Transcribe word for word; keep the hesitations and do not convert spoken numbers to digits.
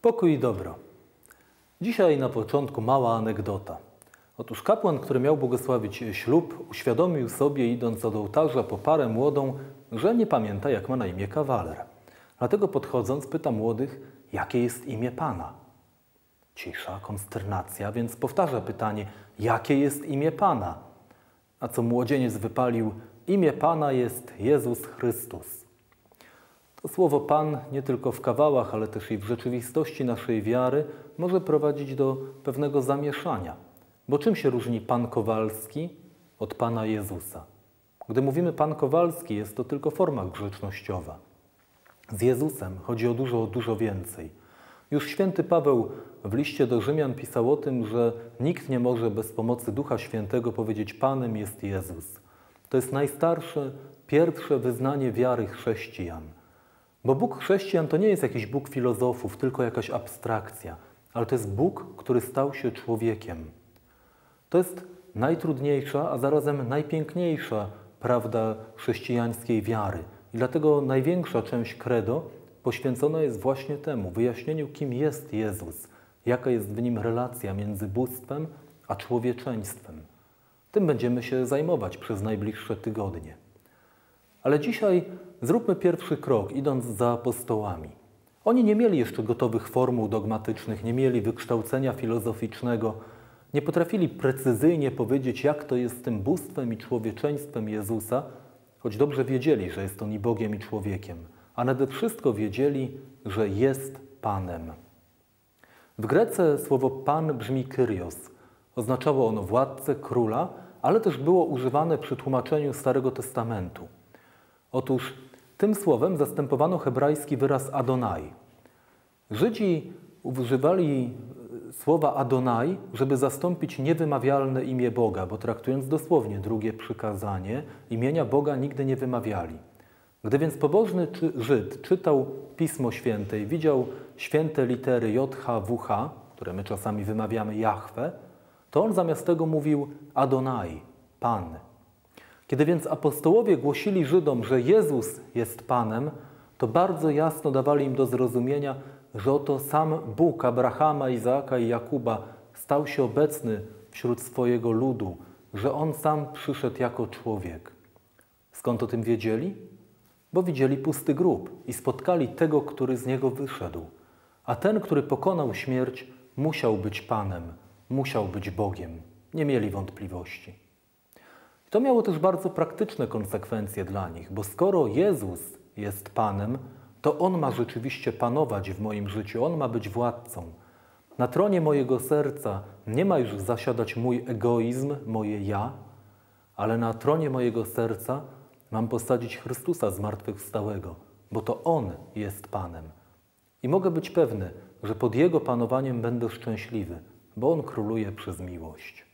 Pokój i dobro. Dzisiaj na początku mała anegdota. Otóż kapłan, który miał błogosławić ślub, uświadomił sobie, idąc od ołtarza po parę młodą, że nie pamięta, jak ma na imię kawaler. Dlatego podchodząc, pyta młodych, jakie jest imię Pana. Cisza, konsternacja, więc powtarza pytanie, jakie jest imię Pana? A co młodzieniec wypalił, imię Pana jest Jezus Chrystus. To słowo Pan nie tylko w kawałach, ale też i w rzeczywistości naszej wiary może prowadzić do pewnego zamieszania. Bo czym się różni Pan Kowalski od Pana Jezusa? Gdy mówimy Pan Kowalski, jest to tylko forma grzecznościowa. Z Jezusem chodzi o dużo, o dużo więcej. Już święty Paweł w liście do Rzymian pisał o tym, że nikt nie może bez pomocy Ducha Świętego powiedzieć Panem jest Jezus. To jest najstarsze, pierwsze wyznanie wiary chrześcijan. Bo Bóg chrześcijan to nie jest jakiś Bóg filozofów, tylko jakaś abstrakcja, ale to jest Bóg, który stał się człowiekiem. To jest najtrudniejsza, a zarazem najpiękniejsza prawda chrześcijańskiej wiary. I dlatego największa część credo poświęcona jest właśnie temu, wyjaśnieniu, kim jest Jezus, jaka jest w nim relacja między bóstwem a człowieczeństwem. Tym będziemy się zajmować przez najbliższe tygodnie. Ale dzisiaj zróbmy pierwszy krok, idąc za apostołami. Oni nie mieli jeszcze gotowych formuł dogmatycznych, nie mieli wykształcenia filozoficznego, nie potrafili precyzyjnie powiedzieć, jak to jest z tym bóstwem i człowieczeństwem Jezusa, choć dobrze wiedzieli, że jest on i Bogiem, i człowiekiem, a nade wszystko wiedzieli, że jest Panem. W Grece słowo Pan brzmi Kyrios. Oznaczało ono władcę, króla, ale też było używane przy tłumaczeniu Starego Testamentu. Otóż tym słowem zastępowano hebrajski wyraz Adonai. Żydzi używali słowa Adonai, żeby zastąpić niewymawialne imię Boga, bo traktując dosłownie drugie przykazanie, imienia Boga nigdy nie wymawiali. Gdy więc pobożny Żyd czytał Pismo Święte i widział święte litery J, H, W, H, które my czasami wymawiamy Jahwe, to on zamiast tego mówił Adonai, Pan. Kiedy więc apostołowie głosili Żydom, że Jezus jest Panem, to bardzo jasno dawali im do zrozumienia, że oto sam Bóg Abrahama, Izaaka i Jakuba stał się obecny wśród swojego ludu, że On sam przyszedł jako człowiek. Skąd o tym wiedzieli? Bo widzieli pusty grób i spotkali tego, który z niego wyszedł. A ten, który pokonał śmierć, musiał być Panem, musiał być Bogiem. Nie mieli wątpliwości. To miało też bardzo praktyczne konsekwencje dla nich, bo skoro Jezus jest Panem, to On ma rzeczywiście panować w moim życiu, On ma być władcą. Na tronie mojego serca nie ma już zasiadać mój egoizm, moje ja, ale na tronie mojego serca mam posadzić Chrystusa zmartwychwstałego, bo to On jest Panem. I mogę być pewny, że pod Jego panowaniem będę szczęśliwy, bo On króluje przez miłość.